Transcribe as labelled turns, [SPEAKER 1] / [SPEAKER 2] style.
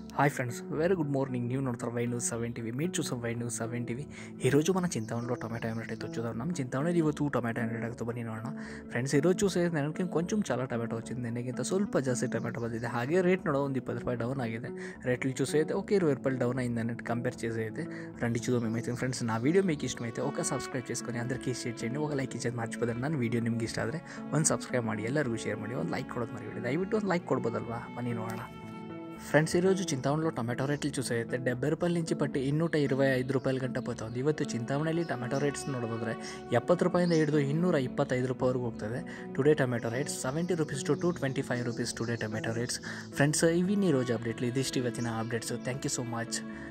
[SPEAKER 1] Hi friends, very good morning. New నోడతారు Y news 7 TV. మీరు చూసాం వై ನ್ಯೂಸ್ 7 ಟಿವಿ. ಈರೋಜು మన చింతవనంలో ಟೊಮೆಟೊ ರೇಟ್ అయితే వచ్చేదాం. ನಮ್ಮ చింతವನಲ್ಲಿ ಇವತ್ತು ಟೊಮೆಟೊ ರೇಟ್ ಆಗ್ತಾ ಬನ್ನಿ ನೋಡೋಣ ಫ್ರೆಂಡ್ಸ್. ಈರೋಜು చూసే ನನಗೆ కొంచెం చాలా ಟೊಮೆಟೊ వచ్చింది. ನನಗಿಂತ ಸ್ವಲ್ಪ ಜಾಸ್ತಿ ಟೊಮೆಟೊ ಬಂದಿದೆ. ಹಾಗೆ ರೇಟ್ ನೋಡೋ ಒಂದು 20 రూపాయలు డౌన్ ఆಗಿದೆ. రేట్లు చూసే అయితే ఓకే 20 రూపాయలు డౌన్ అయిందని కంపేర్ చేసి అయితే రండి చూద్దాం ఏమైతే. ఫ్రెండ్స్, నా వీడియో మీకు ఇష్టమైతే ఒక సబ్స్క్రైబ్ చేసుకొని అందరికీ షేర్ చేయండి. ఒక ಲೈಕ್ ಇಚ್ಚೋದು ಮರ್ಚಿపోದಂడి. ನನ್ನ వీడియೋ ನಿಮ್ಗೆ ಇಷ್ಟ ಆದರೆ ಒಂದು ಸಬ್ಸ್ಕ್ರೈಬ್ ಮಾಡಿ, ಎಲ್ಲರಿಗೂ ಶೇರ್ ಮಾಡಿ, ಒಂದು ಲೈಕ್ ಕೊಡೋದು ಮರಿಬೇಡಿ. ದಯವಿಟ್ಟು ಒಂದು ಲೈಕ್ ಕೊಡ್ಬೋದಲ್ವಾ? ಬನ್ನಿ ನೋಡೋಣ ఫ్రెండ్స్. ఈరోజు చింతామణిలో టమాటో రేట్లు చూసే అయితే 70 రూపాయల నుంచి పట్టి 225 రూపాయల ಗಂಟ పోతుంది. ಇವತ್ತು చింತಾಮಣಿಯಲ್ಲಿ ಟೊಮೆಟೊ ರೇಟ್ಸ್ ನೋಡೋದಾದ್ರೆ 70 ರೂಪಾಯಿಂದ ಹಿಡಿದು 225 ರೂಪಾಯಿವರೆಗೂ ಹೋಗ್ತದೆ. Today tomato rates 70 rupees to 225 rupees today tomato rates. Friends, ಇವಿನ್ ಈ రోజు ಅಪ್ಡೇಟ್ಲಿ ಇದಿಷ್ಟು ಇವತ್ತಿನ updates. Thank you so much.